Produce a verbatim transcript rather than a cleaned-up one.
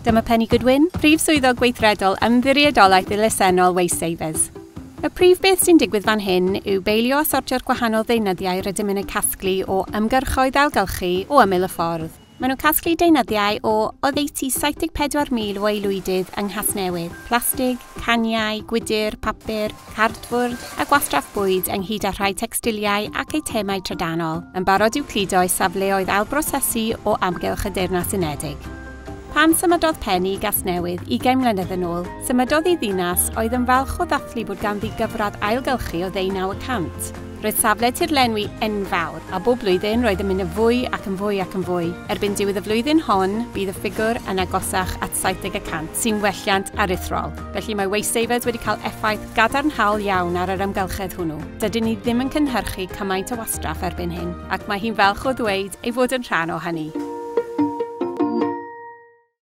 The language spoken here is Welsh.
Dyma Penny Goodwin, Prif Swyddog Gweithredol ymddiriedolaeth elusennol Wastesavers. Y prif beth sy'n digwydd fan hyn yw beilio a sortio'r gwahanol ddeunyddiau rydym yn eu casglu o ymgyrchoedd ailgylchu o ymyl y ffordd. Maen nhw'n casglu deunyddiau o oddeutu saith deg pedwar mil o aelwydydd yng Nghasnewydd, plastig, caniau, gwydyr, papur, cardfwrdd a gwastraff bwyd ynghyd â rhai textiliau ac eitemau trydanol, yn barod i'w cludo i safleoedd ailbrosesu o amgylch y Deyrnas Unedig. Pan symudodd Penny i Gasnewydd ugain mlynedd yn ôl, symudodd i ddinas oedd yn falch o ddathlu bod ganddi gyfradd ailgylchu o ddeunaw y cant. Roedd safle tirlenwi enfawr, a bob blwyddyn roedd yn mynd yn fwy ac yn fwy ac yn fwy. Erbyn diwedd y flwyddyn hon, bydd y ffigwr yn agosach at saith deg y cant, sy'n welliant aruthrol. Felly mae Wastesavers wedi cael effaith gadarnhaol iawn ar yr ymgylchedd hwnnw. Dydyn ni ddim yn cynhyrchu cymaint o wastraff erbyn hyn, ac mae hi'n falch o ddweud ei fod yn rhan o hynny.